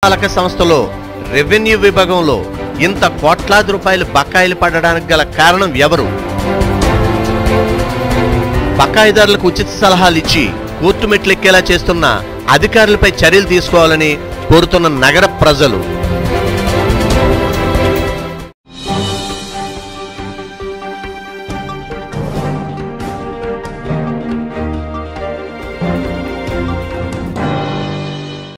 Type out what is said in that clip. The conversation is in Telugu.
పాలక సంస్థలో రెవెన్యూ విభాగంలో ఇంత కోట్లాది రూపాయలు బకాయిలు పడడానికి గల కారణం ఎవరు? బకాయిదారులకు ఉచిత సలహాలు ఇచ్చి కోర్టు మెట్లెక్కేలా చేస్తున్న అధికారులపై చర్యలు తీసుకోవాలని కోరుతున్న నగర ప్రజలు.